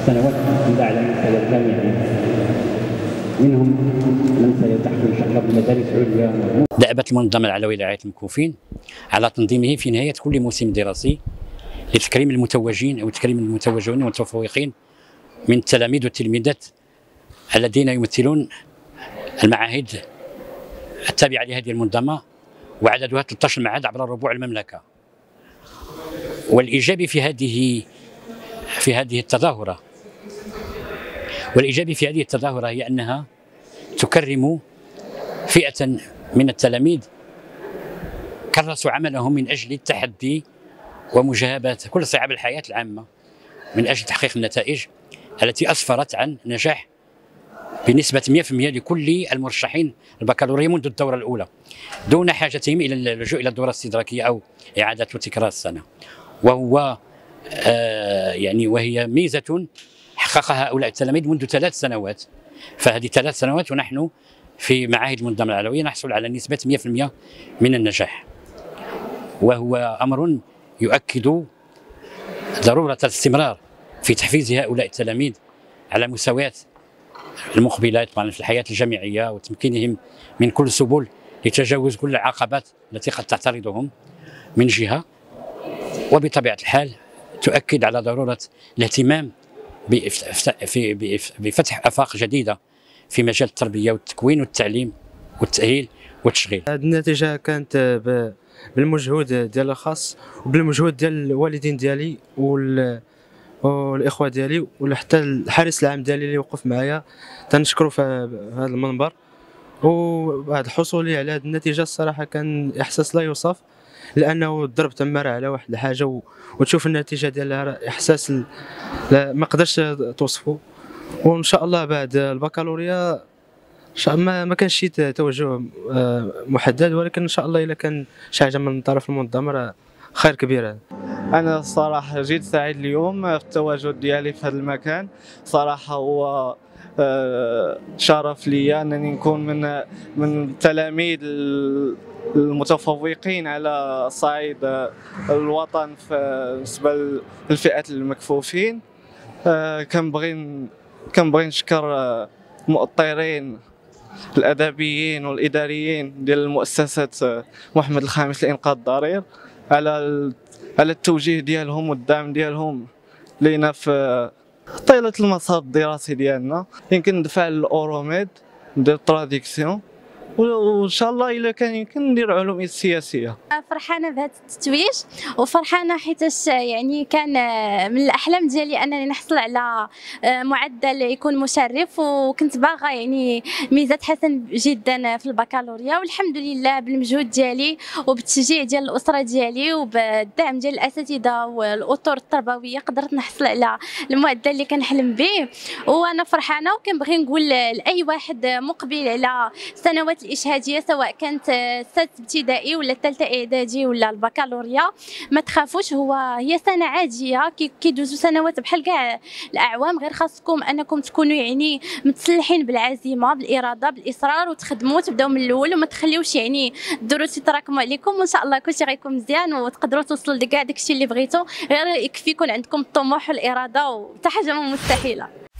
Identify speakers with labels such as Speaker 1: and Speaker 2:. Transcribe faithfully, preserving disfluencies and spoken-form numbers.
Speaker 1: سنوات طويلة على مستوى الجامعي، منهم من سيلتحق إن شاء الله بمدارس عليا.
Speaker 2: دأبت المنظمة العلوية لرعاية المكفوفين على تنظيمه في نهاية كل موسم دراسي لتكريم المتوجين أو تكريم المتوجين والمتفوقين من التلاميذ والتلميذات الذين يمثلون المعاهد التابعة لهذه المنظمة، وعددها ثلاثة عشر معهد عبر ربوع المملكة. والإيجابي في هذه في هذه التظاهرة والإيجابي في هذه التظاهرة هي أنها تكرم فئة من التلاميذ كرسوا عملهم من أجل التحدي ومجابهة كل صعاب الحياة العامة من أجل تحقيق النتائج التي أسفرت عن نجاح بنسبة مئة بالمئة لكل المرشحين البكالوريا منذ الدورة الأولى دون حاجتهم إلى اللجوء إلى الدورة الاستدراكية أو إعادة تكرار السنة. وهو آه يعني وهي ميزة حققها هؤلاء التلاميذ منذ ثلاث سنوات. فهذه ثلاث سنوات ونحن في معاهد المنظمة العلوية نحصل على نسبة مئة بالمئة من النجاح، وهو أمر يؤكد ضرورة الاستمرار في تحفيز هؤلاء التلاميذ على مستويات المقبلات طبعا في الحياة الجامعية، وتمكينهم من كل السبل لتجاوز كل العقبات التي قد تعترضهم من جهة، وبطبيعة الحال تؤكد على ضرورة الاهتمام بفتح آفاق جديدة في مجال التربية والتكوين والتعليم والتأهيل والتشغيل.
Speaker 3: هذه النتيجة كانت بالمجهود ديال الخاص وبالمجهود ديال الوالدين ديالي والاخوه ديالي وحتى الحارس العام ديالي اللي وقف معايا تنشكرو في هذا المنبر. وبعد حصولي على هذه النتيجة الصراحة كان إحساس لا يوصف، لأنه ضرب تمارة على واحد الحاجة وتشوف النتيجة ديالها إحساس ما قدرش توصفه. وإن شاء الله بعد البكالوريا ما ما كانش شي توجه محدد، ولكن ان شاء الله الا كان شي حاجه من طرف المنظمه خير كبير.
Speaker 4: انا الصراحه جيت سعيد اليوم في التواجد ديالي في هذا المكان. صراحه هو شرف لي انني نكون من من التلاميذ المتفوقين على صعيد الوطن بالنسبه للفئات المكفوفين. كنبغي كنبغي نشكر المؤطرين الادبيين والاداريين ديال المؤسسه محمد الخامس لانقاذ الضرير على على التوجيه ديالهم والدعم ديالهم لينا في طيله المسار الدراسي ديالنا. يمكن ندفع للاوروميد ندير تراديكسيون، وان شاء الله الا كان يمكن ندير علوم سياسيه.
Speaker 5: فرحانه بهذا التتويج وفرحانه حيتاش يعني كان من الاحلام ديالي انني نحصل على معدل يكون مشرف، وكنت باغا يعني ميزات حسن جدا في البكالوريا، والحمد لله بالمجهود ديالي وبالتشجيع ديال الاسره ديالي وبالدعم ديال الاساتذه والاطر التربويه قدرت نحصل على المعدل اللي كنحلم به. وانا فرحانه وكنبغي نقول لاي واحد مقبل على سنوات الإشهادية سواء كانت السادس ابتدائي ولا الثالثة إعدادي ولا البكالوريا، ما تخافوش، هو هي سنة عادية كيدوزوا سنوات بحال كاع الأعوام، غير خاصكم أنكم تكونوا يعني متسلحين بالعزيمة بالإرادة بالإصرار وتخدموا تبداو من الأول وما تخليوش يعني الدروس يتراكموا عليكم، وإن شاء الله كلشي غيكون مزيان وتقدروا توصلوا لكاع داكشي اللي بغيتوا، غير يكفي يكون عندكم الطموح والإرادة وحتى حاجة مستحيلة.